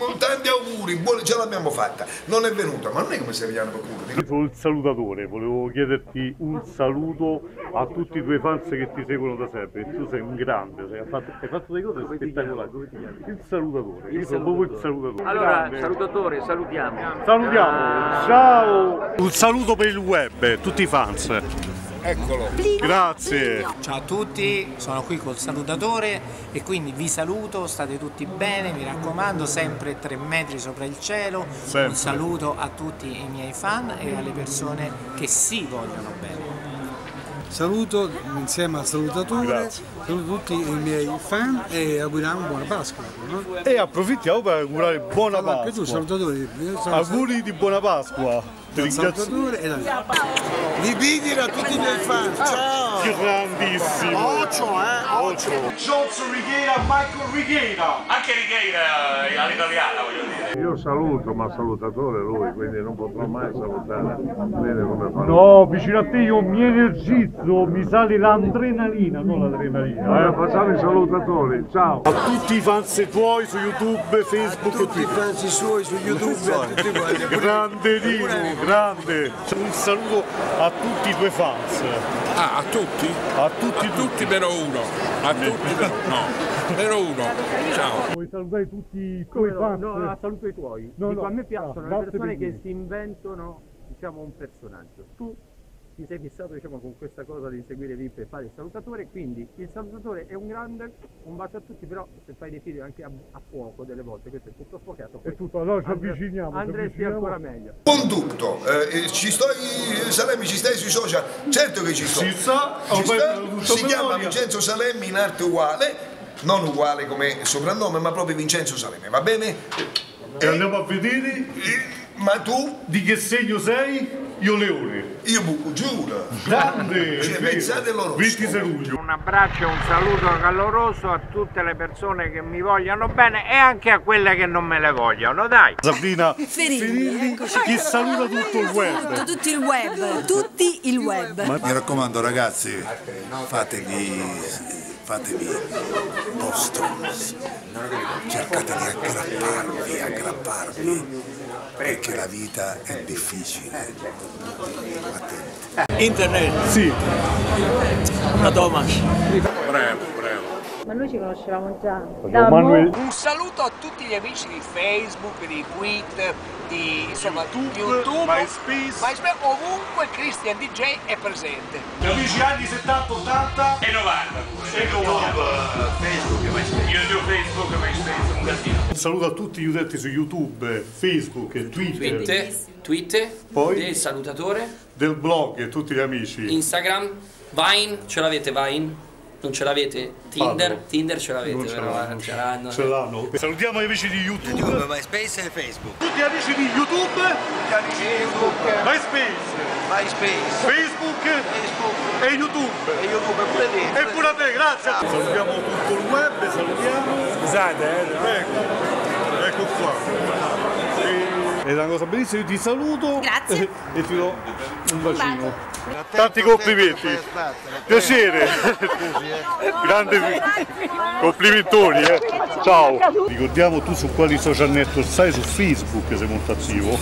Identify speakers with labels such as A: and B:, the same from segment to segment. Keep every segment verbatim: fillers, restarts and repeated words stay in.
A: tanti auguri, buoni, ce l'abbiamo fatta. Non è venuta, ma non è come se vediamo qualcuno.
B: Io sono il salutatore, volevo chiederti un saluto a tutti i tuoi fans che ti seguono da sempre. Tu sei un grande, sei, hai, fatto, hai fatto delle cose spettacolari. Il salutatore, io sono proprio il salutatore.
C: Allora,
B: grande.
C: salutatore, salutiamo.
B: Salutiamo, ciao! Un saluto per il web, tutti i fans.
D: Eccolo.
B: Grazie.
D: Ciao a tutti, sono qui col salutatore e quindi vi saluto, state tutti bene, mi raccomando, sempre tre metri sopra il cielo.
B: Sempre.
D: Un saluto a tutti i miei fan e alle persone che si vogliono bene.
E: Saluto insieme al salutatore,
B: Grazie.
E: saluto tutti i miei fan e auguriamo buona Pasqua. No?
B: E approfittiamo per augurare buona
E: Allora, anche tu,
B: Pasqua.
E: salutatore.
B: Auguri di buona Pasqua. Ti ringrazio.
E: Salutatore e la Ripidila a tutti i miei fan. Ciao!
B: Grandissimo.
E: Occhio, eh! Occhio!
B: Johnson Righiera, Michael Righiera.
C: Anche Righiera all'italiana, voglio dire.
F: Io saluto, ma salutatore lui, quindi non potrò mai salutare. Vede come fa.
B: No, vicino a te io mi energizzo, mi sale l'adrenalina, non l'adrenalina.
F: Eh, facciamo i salutatori, ciao!
B: A tutti i fans tuoi su YouTube, Facebook e
E: Tutti i
B: Twitter.
E: fan suoi su YouTube, a tutti quanti.
B: Grande Dino, grande. Un saluto a tutti i tuoi fans.
G: Ah, a tutti?
B: A tutti,
G: A tutti però uno. A tutti però no. Però uno. Ciao.
B: Vuoi salutare tutti i tuoi fans?
H: No, no, saluto i tuoi.
B: No,
H: Dico,
B: no,
H: a me piacciono
B: no,
H: le persone
B: grazie
H: che
B: per
H: si inventano, diciamo, un personaggio. Tu ti sei fissato, diciamo, con questa cosa di seguire V I P e fare il salutatore, quindi il salutatore è un grande, un bacio a tutti, però se fai dei video anche a, a fuoco delle volte, questo è tutto sfocato.
B: È tutto, allora ci
H: andre-
B: avviciniamo. ci
H: Andresti
B: avviciniamo.
H: ancora meglio.
A: Condutto, eh, ci sto, Salemmi, ci stai sui social? Certo che ci sto.
B: Ci sta,
A: Ci
B: ho
A: sta.
B: perso tutto
A: Si chiama
B: memoria.
A: Vincenzo Salemmi in arte uguale, non uguale come soprannome, ma proprio Vincenzo Salemmi, va bene?
B: E andiamo a vedere
A: Eh, Ma tu?
B: di che segno sei? Io Leone.
A: Io buco, giuro.
B: Grande.
A: Cioè,
B: è vero.
A: pensate loro.
B: ventisei luglio.
F: Un abbraccio e un saluto caloroso a tutte le persone che mi vogliono bene e anche a quelle che non me le vogliono, dai!
B: Sabrina
I: Ferini, eccoci.
B: che saluta tutto il web.
I: Tutto il web, tutti il web.
A: Mi raccomando ragazzi, fatevi, fatevi posto, cercate di aggrapparvi, aggrapparvi, perché la vita è difficile. Attenti.
D: Internet,
B: Sì.
D: una Thomas.
G: Bravo, bravo.
J: Ma noi ci conoscevamo già.
B: Allora, Manuel-
D: Un saluto a tutti gli amici di Facebook, di Twitter, di insomma,
B: YouTube,
D: YouTube,
B: MySpace.
D: MySpace, ovunque Christian D J è presente.
B: Amici anni settanta ottanta
C: E novanta.
B: e novanta.
C: Facebook, MySpace. YouTube, Facebook, MySpace, un casino.
B: Un saluto a tutti gli utenti su YouTube, Facebook e Twitter,
K: Twitter, Twitter,
B: Poi?
K: il salutatore,
B: del blog e tutti gli amici.
K: Instagram, Vine, ce l'avete Vine? Non ce l'avete? Tinder?
B: Parlo.
K: Tinder ce l'avete,
B: Non ce
K: però
B: l'hanno.
K: ce l'hanno.
B: Ce l'hanno. Salutiamo gli amici di YouTube,
L: YouTube, MySpace e Facebook.
B: tutti gli amici di YouTube,
L: Gli amici di YouTube,
B: MySpace,
L: MySpace,
B: Facebook
L: Facebook
B: e YouTube.
L: e YouTube pure te.
B: E pure a te, grazie. Salutiamo tutto il web, salutiamo.
F: Scusate, eh?
B: Ecco, ecco qua. E, è una cosa bellissima, io ti saluto.
I: Grazie.
B: E, e ti do un bacino. Tanti complimenti. Piacere. Grande complimentoni, eh. Ciao. Ricordiamo tu su quali social network stai, su Facebook sei molto attivo.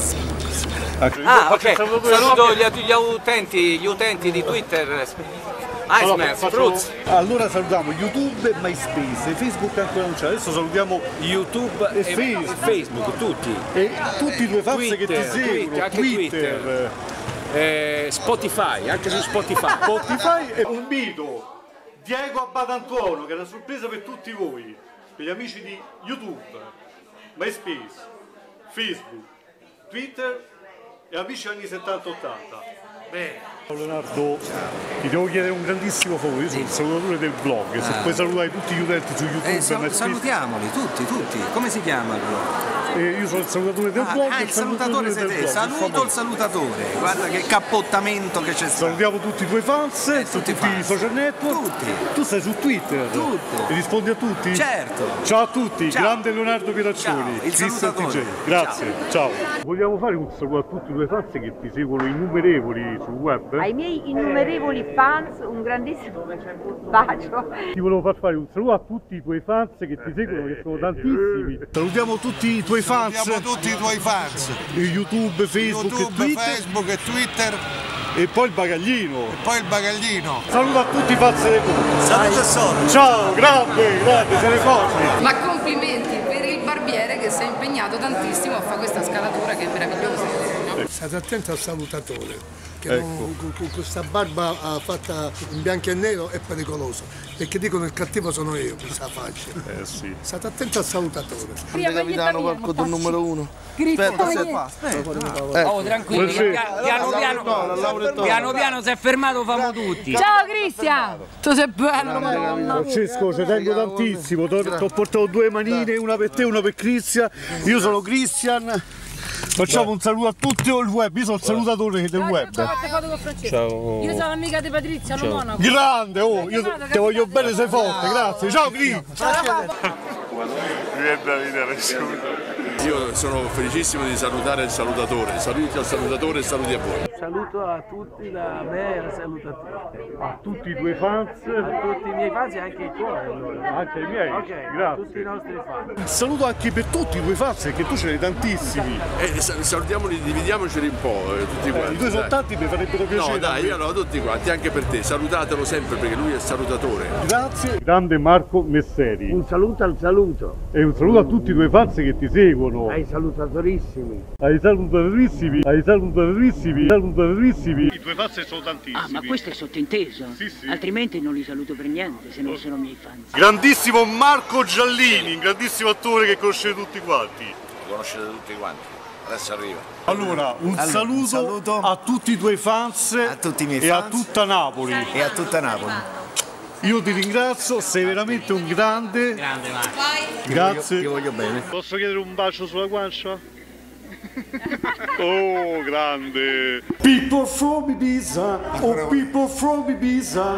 D: Ah, ok. Saluto gli, gli utenti, gli utenti di Twitter.
B: Allora,
D: Iceman,
B: faccio-
D: Fruits.
B: allora salutiamo YouTube e MySpace, Facebook ancora non c'è, adesso salutiamo
D: YouTube
B: e Facebook.
D: Facebook, tutti.
B: e tutti i tuoi fans che ti
D: Twitter,
B: seguono,
D: anche Twitter. Eh, Spotify, anche su Spotify.
B: Spotify e un mito, Diego Abbadantuono, che è una sorpresa per tutti voi, per gli amici di YouTube, MySpace, Facebook, Twitter e amici anni settanta ottanta. Bene. Leonardo, ti devo chiedere un grandissimo favore, io sono il salutatore del blog, se
D: Ah.
B: puoi salutare tutti gli utenti su YouTube,
D: Eh, sal-
B: MySpace.
D: salutiamoli, tutti, tutti. Come si chiama il blog?
B: Eh, io sono il salutatore del blog.
L: Ah, il salutatore sei te, saluto il salutatore. Guarda che cappottamento che c'è stato.
B: Salutiamo tutti i tuoi fans,
L: Eh,
B: su
L: tutti
B: tutti
L: i
B: i
L: fans.
B: social network.
L: Tutti.
B: Tu sei su Twitter.
L: Tutti.
B: E rispondi a tutti?
L: Certo.
B: Ciao a tutti,
L: Ciao.
B: grande Leonardo Pieraccioni,
L: Ciao, il
B: Cristian T J.
L: salutatore.
B: Grazie, ciao. Vogliamo fare un saluto a tutti i tuoi fans che ti seguono innumerevoli sul web?
J: Ai miei innumerevoli fans un grandissimo bacio.
B: Ti volevo far fare un saluto a tutti i tuoi fans che ti seguono, che sono tantissimi. Salutiamo tutti i tuoi fans.
E: Salutiamo tutti i tuoi fans.
B: YouTube, Facebook
E: YouTube,
B: e Twitter.
E: Facebook e Twitter.
B: E poi il bagaglino.
E: E poi il bagaglino.
B: Saluto a tutti i fans del mondo.
E: Saluto e solo.
B: Ciao, grande, grande, siete forti.
M: Ma complimenti per il barbiere che si è impegnato tantissimo a fare questa scalatura che è meravigliosa.
E: State attenti al salutatore, che
B: Ecco.
E: non- con, con questa barba ah, fatta in bianco e nero è pericoloso, perché dicono il cattivo sono io, questa faccia.
B: Eh sì.
E: State attenti al salutatore.
M: Grande capitano, qualcosa
E: numero uno.
M: Aspetta,
E: se
M: fa,
E: aspetta.
M: Oh, tranquillo,
B: Buonasera.
M: pia- piano piano, piano piano si è fermato, famo tutti.
I: Ciao Cristian! Tu sei bello, madonna.
B: Francesco, ci tengo tantissimo, ti ho portato due manine, una per te e una per Cristian. Io sono Cristian. Facciamo un saluto a tutti il web, io sono il salutatore del web.
M: Ciao. Io sono amica di Patrizia, lo Monaco.
B: Grande, oh, io ti voglio bene, sei forte, grazie. Ciao Cri!
G: Io sono felicissimo di salutare il salutatore. Saluti al salutatore e saluti a voi.
N: Saluto a tutti da me e a saluto a tutti.
B: A tutti i tuoi fans.
N: A tutti i miei fans e anche il cuore. Allora.
B: Anche i miei?
N: Ok,
B: Grazie.
N: tutti i nostri fan.
B: Saluto anche per tutti i tuoi fans, perché tu ce ne hai tantissimi.
G: E sa- salutiamoli, dividiamoceli un po', eh, tutti quanti.
B: I due sono
G: dai.
B: tanti, mi farebbero piacere.
G: No, dai, allora tutti quanti, anche per te. Salutatelo sempre perché lui è il salutatore.
B: Grazie. Grande Marco Messeri.
N: Un saluto al saluto.
B: E un saluto a tutti i tuoi fans che ti seguono.
N: Ai salutatorissimi.
B: Ai salutatorissimi, ai salutatorissimi, salutatorissimi. I tuoi fans sono tantissimi.
O: Ah, ma questo è sottinteso?
B: Sì, sì.
O: Altrimenti non li saluto per niente, se non sono miei fans.
B: Grandissimo Marco Giallini, grandissimo attore che conoscete tutti quanti.
L: Lo conoscete tutti quanti. Adesso arriva.
B: Allora, un,
L: Allora,
B: saluto,
L: un saluto
B: a tutti i tuoi fans
L: a tutti i miei
B: e a
L: fans.
B: tutta Napoli.
L: E a tutta Napoli.
B: Io ti ringrazio, sei veramente un grande.
D: Grande Marco.
B: Grazie.
L: Ti voglio bene.
B: Posso chiedere un bacio sulla guancia? Oh, grande! People from Ibiza, oh people from Ibiza.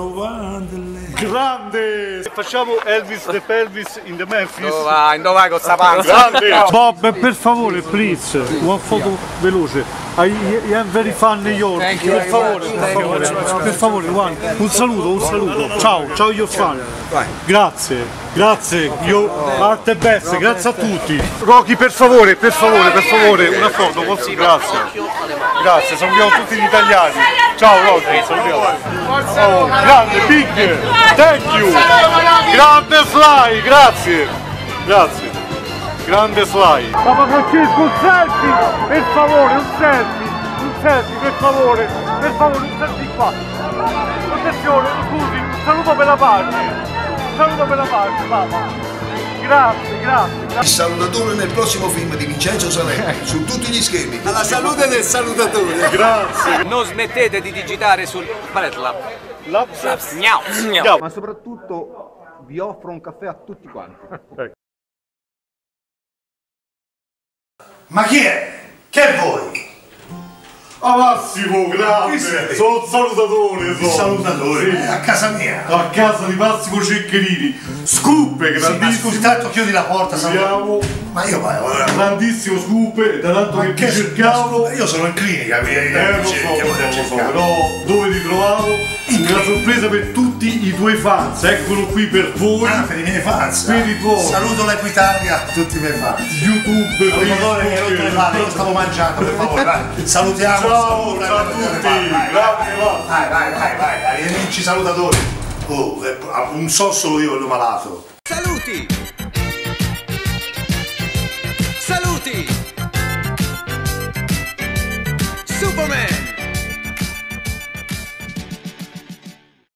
B: Grande! Facciamo Elvis the Pelvis in the Memphis.
L: Dove vai? Dove vai con sta panza?
B: Grande! Bob, per favore, please, una foto veloce. I, I am very fan New York. Per favore, per favore, per favore, one. Un saluto, un saluto. Ciao, ciao your fan. Grazie, grazie, io arte best, grazie a tutti. Rocky, per favore, per favore, per favore, una foto, posso? Grazie. Grazie, salutiamo tutti gli italiani. Ciao Rocky, salutiamo. Oh, grande, big, thank you. Grande Sly, grazie. Grazie. Grande Sly. Papa Francesco, un selfie! Per favore, un selfie! Un selfie, per favore! Per favore, un selfie qua! Attenzione, scusi, un saluto per la parte! Un saluto per la parte, Papa! Grazie, grazie!
A: Il salutatore nel prossimo film di Vincenzo Salerni, su tutti gli schermi.
L: Alla salute del salutatore.
B: Grazie!
L: Non smettete di digitare sul Bretlab.
B: Labs.
L: Gnau.
P: Ma soprattutto vi offro un caffè a tutti quanti.
B: Ma chi è? Che vuoi? Ah, Massimo, grande! Sono un salutatore, sono.
Q: Salutatore?
B: Sì.
Q: A casa mia?
B: A casa di Massimo Ceccherini. Scoop, grandissimo.
Q: Sì, ma scusa, chiudi la porta,
B: Siamo.
Q: Ma io vai, ora.
B: Grandissimo scoop, da tanto
Q: Ma
B: che
Q: che
B: ti cercavo.
Q: Io sono in clinica, mi
B: Eh, lo so, lo so, lo so, però dove ti trovavo? Una sorpresa per tutti i tuoi fans, eccolo qui per voi.
Q: Ah, per i miei fans.
B: Per i tuoi.
Q: Saluto l'Equitalia a tutti i miei fans.
B: YouTube,
Q: Salvatore, che rotto le palle, io stavo mangiando, per favore, vai. Salutiamo.
B: Ciao, ciao a tutti. Grazie,
Q: vai, vai, vai, vai, vai, amici salutatori. Oh, eh, un so solo io quello malato.
L: Saluti! Saluti! Superman!